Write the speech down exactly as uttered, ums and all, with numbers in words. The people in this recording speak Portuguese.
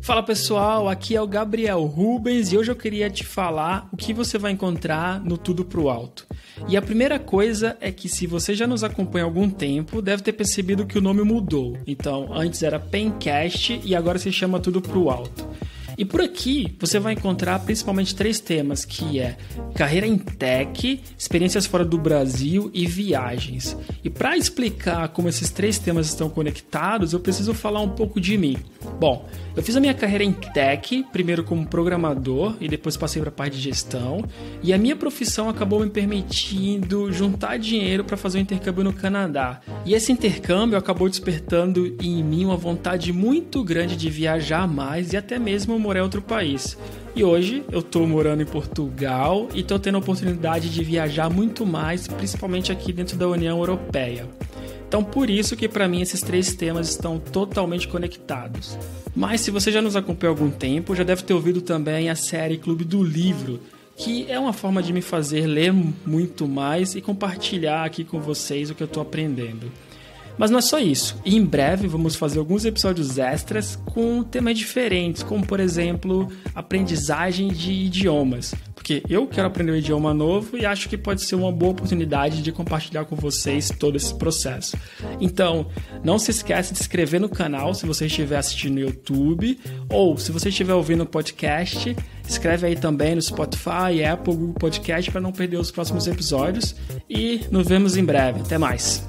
Fala pessoal, aqui é o Gabriel Rubens e hoje eu queria te falar o que você vai encontrar no Tudo Pro Alto. E a primeira coisa é que se você já nos acompanha há algum tempo, deve ter percebido que o nome mudou. Então, antes era Pencast e agora se chama Tudo Pro Alto. E por aqui você vai encontrar principalmente três temas, que é carreira em tech, experiências fora do Brasil e viagens. E para explicar como esses três temas estão conectados, eu preciso falar um pouco de mim. Bom, eu fiz a minha carreira em tech, primeiro como programador e depois passei para a parte de gestão. E a minha profissão acabou me permitindo juntar dinheiro para fazer um intercâmbio no Canadá. E esse intercâmbio acabou despertando em mim uma vontade muito grande de viajar mais e até mesmo morar em outro país. E hoje eu estou morando em Portugal e estou tendo a oportunidade de viajar muito mais, principalmente aqui dentro da União Europeia. Então por isso que para mim esses três temas estão totalmente conectados. Mas se você já nos acompanha há algum tempo, já deve ter ouvido também a série Clube do Livro, que é uma forma de me fazer ler muito mais e compartilhar aqui com vocês o que eu estou aprendendo. Mas não é só isso. E em breve vamos fazer alguns episódios extras com temas diferentes, como por exemplo, aprendizagem de idiomas. Porque eu quero aprender um idioma novo e acho que pode ser uma boa oportunidade de compartilhar com vocês todo esse processo. Então, não se esqueça de se inscrever no canal se você estiver assistindo no YouTube, ou se você estiver ouvindo o podcast, escreve aí também no Spotify, Apple, Google Podcast para não perder os próximos episódios. E nos vemos em breve. Até mais!